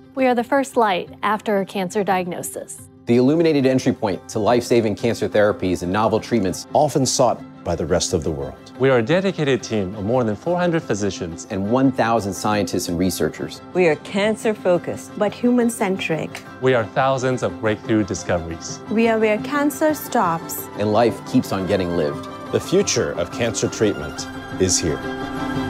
We are the first light after a cancer diagnosis. The illuminated entry point to life-saving cancer therapies and novel treatments often sought by the rest of the world. We are a dedicated team of more than 400 physicians and 1,000 scientists and researchers. We are cancer-focused, but human-centric. We are thousands of breakthrough discoveries. We are where cancer stops and life keeps on getting lived. The future of cancer treatment is here.